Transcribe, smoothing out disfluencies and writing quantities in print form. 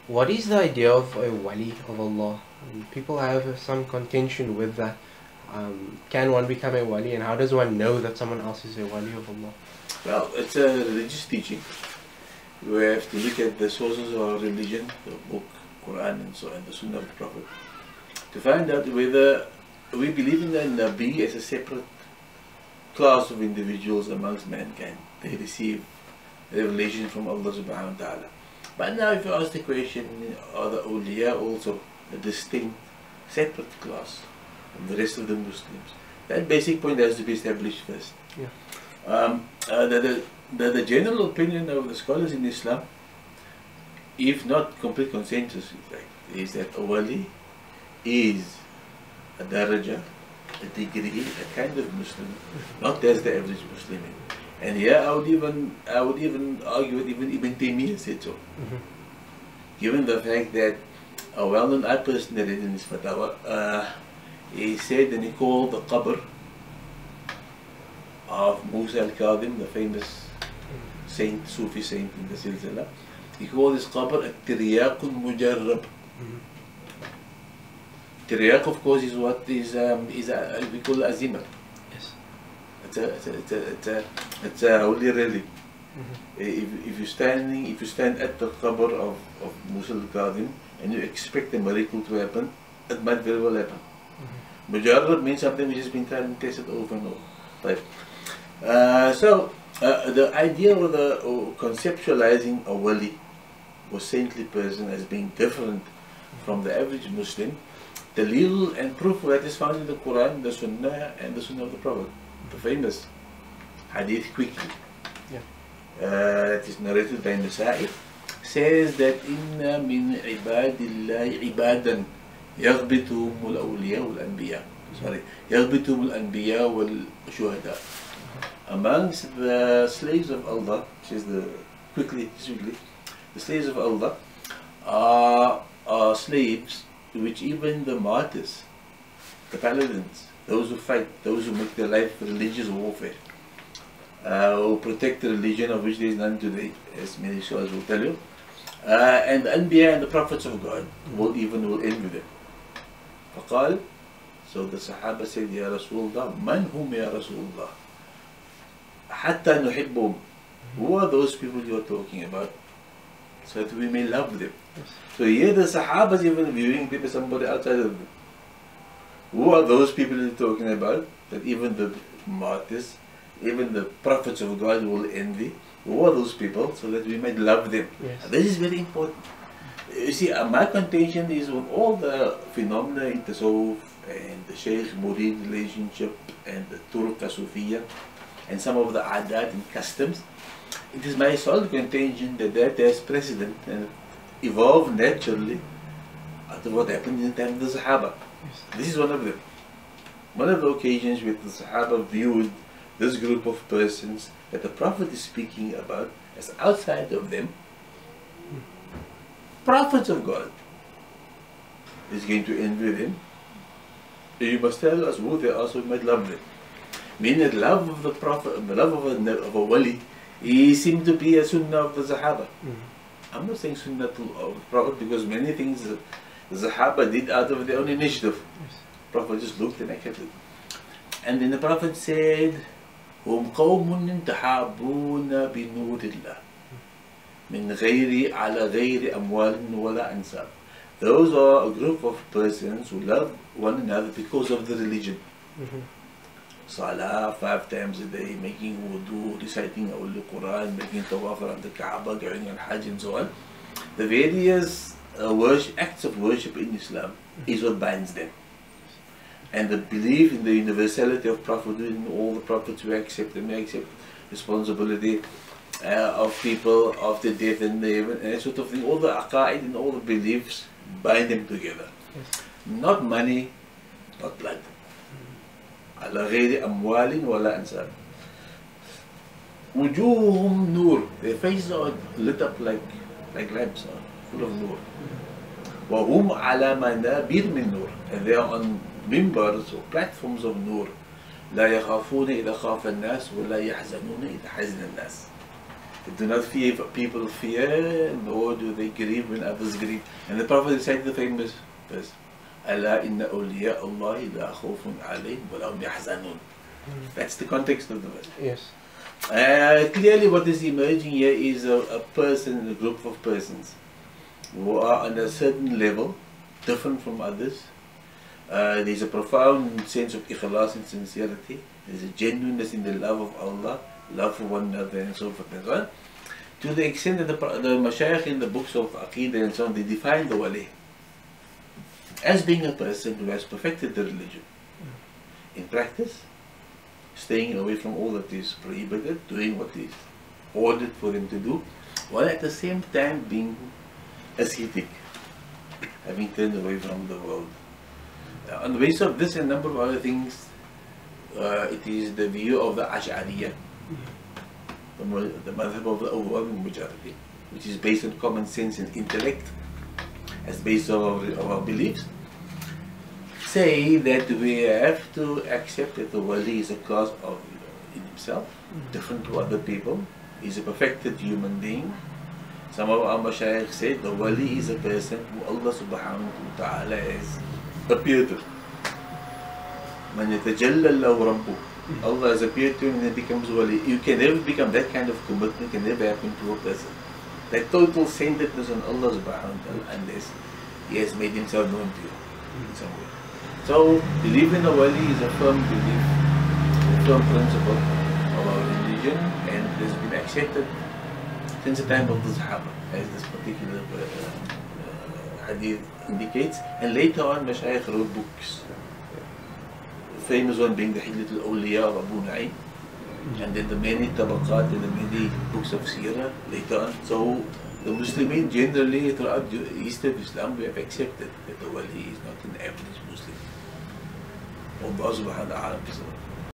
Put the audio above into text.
What is the idea of a wali of Allah? People have some contention with that. Can one become a wali, and how does one know that someone else is a wali of Allah? Well, it's a religious teaching. We have to look at the sources of our religion, the book, Quran, and so on, the Sunnah of the Prophet, to find out whether we believe in the Nabi as a separate class of individuals amongst mankind. They receive revelation from Allah subhanahu wa ta'ala. But now if you ask the question, are the awliya also a distinct, separate class from the rest of the Muslims? That basic point has to be established first. Yeah. The general opinion of the scholars in Islam, if not complete consensus in fact, is that a wali is a daraja, a degree, a kind of Muslim, not as the average Muslim. And here I would even argue that even Ibn Taymiyyah said so. Given the fact that a well-known, I personally read in his fatwa, he said, and he called the qabr of Musa al-Kadhim, the famous saint, Sufi saint in the Silsila, he called his qabr at-tiryaqun mujarrab. Tiryaq, of course, is what is we call azimah. Yes. It's a holy relic. If you stand at the qabr of Musa al-Kadhim and you expect a miracle to happen, it might very well happen. Mujarrab means something which has been tried and tested over and over. Right. So the idea of conceptualizing a wali or saintly person as being different from the average Muslim, dalil and proof of that is found in the Quran, the Sunnah, and the Sunnah of the Prophet. The famous hadith quickly, that is narrated by Nasa'i, says that inna min ibadillahi ibadan yaghbituhum al-awliya wal-anbiya. Sorry, yaghbituhum al-anbiya wal-shuhada. Amongst the slaves of Allah, which is the the slaves of Allah are slaves which even the martyrs, the paladins, those who fight, those who make their life religious warfare, who protect the religion of which there is none today, as many scholars will tell you, and the Anbiya and the prophets of God will envy them. فقال, so the Sahaba said, Ya Rasulullah, man hum ya Rasulullah? Hatta nuhibbum. Who are those people you are talking about? So that we may love them. Yes. So here the Sahabas even viewing people somebody outside of them. Who are those people you're talking about? That even the martyrs, even the prophets of God will envy. Who are those people? So that we might love them. Yes. This is very important. You see, my contention is with all the phenomena in Tasawwuf and the Shaykh-Murid relationship and the Turqa Sufiya and some of the adat and customs, it is my solid contention that has precedent and evolved naturally out of what happened in the time of the Sahaba. Yes. This is one of them. One of the occasions where the Sahaba viewed this group of persons that the Prophet is speaking about as outside of them, prophets of God, is going to envy them. You must tell us who they are so we might love them. Meaning that love of the Prophet, the love of a wali, he seemed to be a sunnah of the Sahaba. I'm not saying sunnah of the Prophet because many things the Sahaba did out of their own initiative. Yes. The Prophet just looked and accepted. And then the Prophet said, "Hum qawmun tahabuna bi nurillah, min ghayri ala ghayri amwalin wala ansab." Those are a group of persons who love one another because of the religion. Salah 5 times a day, making wudu, reciting al-Qura, making tawaf around the Kaaba, going on Hajj and so on. The various acts of worship in Islam is what binds them. And the belief in the universality of prophethood, in all the prophets we accept, and we accept responsibility of people after death and that sort of thing. All the aqaid and all the beliefs bind them together. Yes. Not money, not blood. على غير أموال ولا أنساب. وجوههم نور. Their faces are lit up like lamps, full of nur. وهم على منابر من نور. And they are on mimbars or platforms of nur. لا يخافون إذا خاف الناس ولا يحزنون إذا حزن الناس. Do not fear if people fear, nor do they grieve when others grieve. And the Prophet recited the famous verse, Allah inna awliya Allahi la khawfun alayhim wa lahum yahzanun. That's the context of the verse. Yes. Clearly what is emerging here is a person, a group of persons who are on a certain level, different from others. There's a profound sense of ikhlas and sincerity. There's a genuineness in the love of Allah, love for one another, and so forth and so on. To the extent that the Mashayikh in the books of Aqidah and so on, they define the Wali as being a person who has perfected the religion. In practice, staying away from all that is prohibited, doing what is ordered for them to do, while at the same time being ascetic, having turned away from the world. On the basis of this and a number of other things, it is the view of the Ash'ariyah, the madhab of the overwhelming majority, which is based on common sense and intellect, as based on our beliefs, say that we have to accept that the Wali is a class of in himself, different to other people. He's a perfected human being. Some of our Mashayikh said the Wali is a person who Allah subhanahu wa ta'ala has appeared to. Man yatajalla lahu rabbuh. Allah has appeared to him and then becomes Wali. You can never become that kind of commitment, can never happen to a person. That total centeredness on Allah subhanahu wa ta'ala, unless He has made Himself known to you in some way. So, belief in the Wali is a firm belief, a firm principle of our religion, and it has been accepted since the time of the Sahaba, as this particular hadith indicates. And later on, Mashayikh wrote books. The famous one being the Hillat al-Awliya of Abu Nu'aym, and then the many tabaqat and the many books of Seerah later on. So, the Muslimin generally throughout the East of Islam, we have accepted that the Wali is not an average Muslim. Allah subhanahu wa ta'ala.